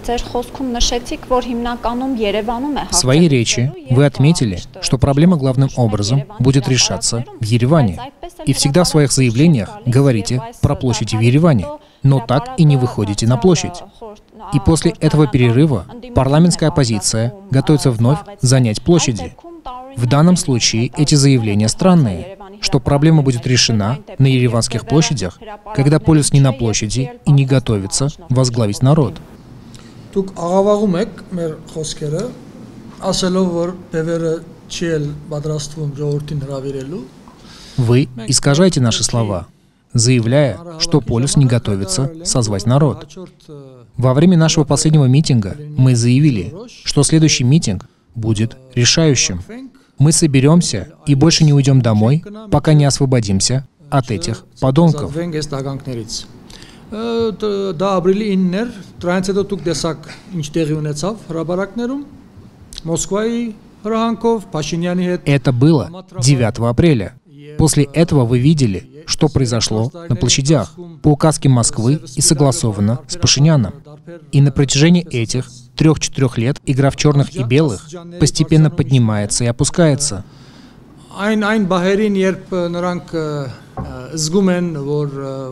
В своей речи вы отметили, что проблема главным образом будет решаться в Ереване. И всегда в своих заявлениях говорите про площадь в Ереване, но так и не выходите на площадь. И после этого перерыва парламентская оппозиция готовится вновь занять площади. В данном случае эти заявления странные, что проблема будет решена на ереванских площадях, когда полюс не на площади и не готовится возглавить народ. Դուք աղավաղում եք մեր խոսքերը, ասելով, որ բևերը չի էլ պատրաստվում ժողովրդին հրավիրելու. Вы искажаете наши слова, заявляя, что полюс не готовится созвать народ. Во время нашего последнего митинга мы заявили, что следующий митинг будет решающим. Мы соберемся и больше не уйдем домой, пока не освободимся от этих подонков. Դա ապրիլի 9-ն էր, դրանից հետո դուք տեսաք ինչ տեղի ունեցավ հրապարակներում, Մոսկվայի հրահանգով, Փաշինյանի հետ. Это было 9 апреля. После этого вы видели, что произошло на площадях по указке Москвы и согласовано с Пашиняном. И на протяжении этих 3-4 лет игра в черных и белых постепенно поднимается и опускается. Այն բահերին, երբ նրանք զգում են, որ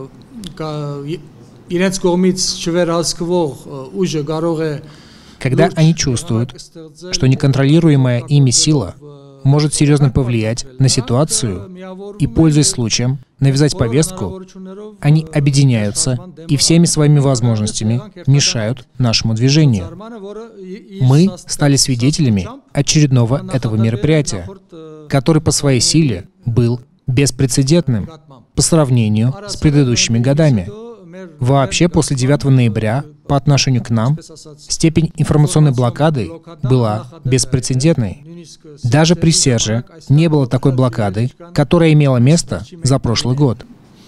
իրենց կողմից չվերահսկվող ուժը կարող է. Когда они чувствуют, что неконтролируемая ими сила может серьезно повлиять на ситуацию и, пользуясь случаем, навязать повестку, они объединяются и всеми своими возможностями мешают нашему движению. Мы стали свидетелями очередного этого мероприятия, который по своей силе был беспрецедентным по сравнению с предыдущими годами. Вообще, после 9 ноября по отношению к нам степень информационной блокады была беспрецедентной. Даже при Серже не было такой блокады, которая имела место за прошлый год.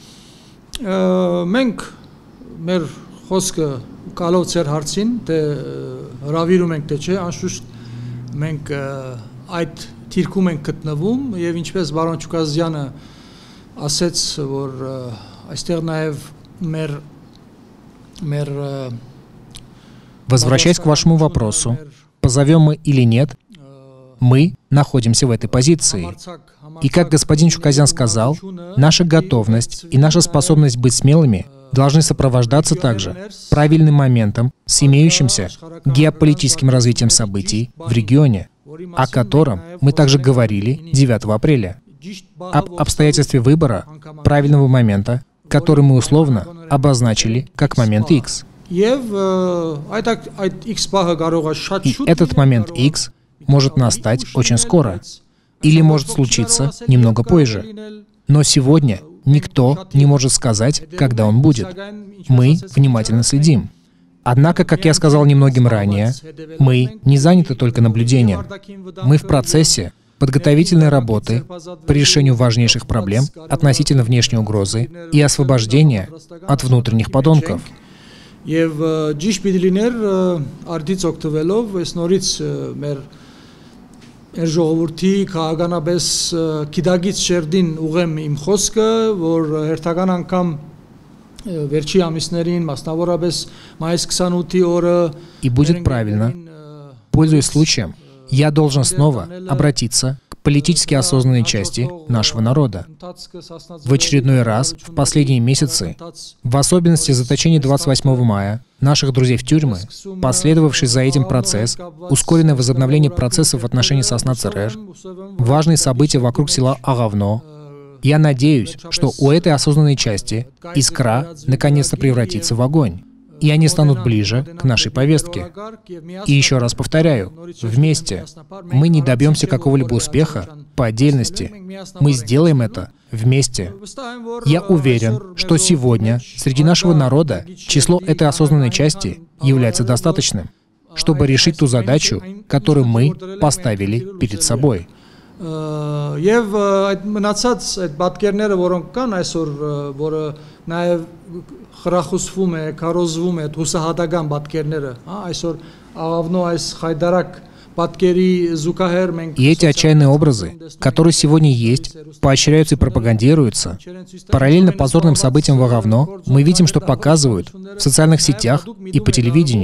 Возвращаясь к вашему вопросу, позовем мы или нет, мы находимся в этой позиции. И как господин Чуказян сказал, наша готовность и наша способность быть смелыми должны сопровождаться также правильным моментом с имеющимся геополитическим развитием событий в регионе, о котором мы также говорили 9 апреля. Об обстоятельстве выбора правильного момента, который мы условно обозначили как момент X. И этот момент X может настать очень скоро, или может случиться немного позже. Но сегодня никто не может сказать, когда он будет. Мы внимательно следим. Однако, как я сказал немногим ранее, мы не заняты только наблюдением. Мы в процессе подготовительной работы по решению важнейших проблем относительно внешней угрозы и освобождения от внутренних подонков. Ժողովրդի քաղաքանաբես գիտագից շերդին ուղեմ իմ խոսքը, որ հերթական անգամ վերջի ամիսներին մասնավորապես մայիս 28-ի օրը. И будет правильно, пользуясь случаем, я должен снова обратиться к политически осознанной части нашего народа. В очередной раз, в последние месяцы, в особенности заточения 28 мая, наших друзей в тюрьмы, последовавший за этим процесс, ускоренное возобновление процессов в отношении Сосна ЦРР, важные события вокруг села Агавно, я надеюсь, что у этой осознанной части искра наконец-то превратится в огонь, и они станут ближе к нашей повестке. И еще раз повторяю, вместе мы не добьемся какого-либо успеха по отдельности. Мы сделаем это вместе. Я уверен, что сегодня среди нашего народа число этой осознанной части является достаточным, чтобы решить ту задачу, которую мы поставили перед собой. Եվ այդ մնացած այդ պատկերները, որոնք կան այսօր, որը նաև խրախուսվում է, քարոզվում է հուսահատական պատկերները, այսօր Աղավնո այս խայդարակ պատկերի զուգահեռ մենք. И эти отчаянные образы, которые сегодня есть, поощряются и пропагандируются. Параллельно позорным событиям в Агавно мы видим, что показывают в социальных сетях и по телевидению.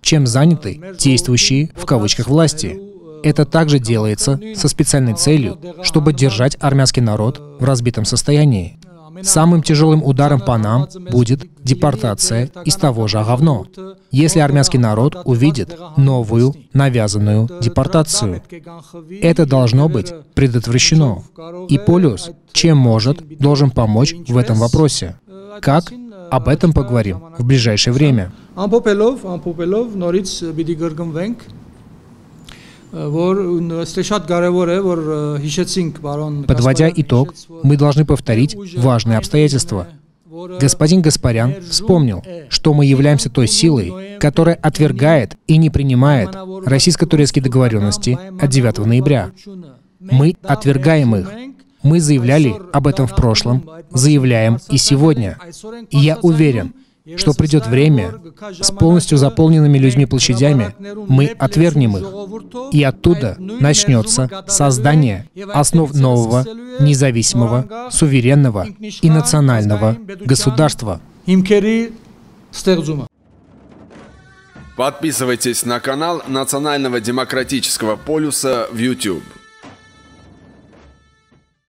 чем заняты действующие в кавычках власти. Это также делается со специальной целью, чтобы держать армянский народ в разбитом состоянии. Самым тяжелым ударом по нам будет депортация из того же Агавно, если армянский народ увидит новую навязанную депортацию. Это должно быть предотвращено. И Полюс, чем может, должен помочь в этом вопросе. Как? Об этом поговорим в ближайшее время. Подводя итог, мы должны повторить важные обстоятельства. Господин Гаспарян вспомнил, что мы являемся той силой, которая отвергает и не принимает российско-турецкие договоренности от 9 ноября. Мы отвергаем их. Мы заявляли об этом в прошлом, заявляем и сегодня. И я уверен, что придет время, с полностью заполненными людьми площадями, мы отвергнем их, и оттуда начнется создание основ нового, независимого, суверенного и национального государства. Подписывайтесь на канал Национального демократического полюса в YouTube.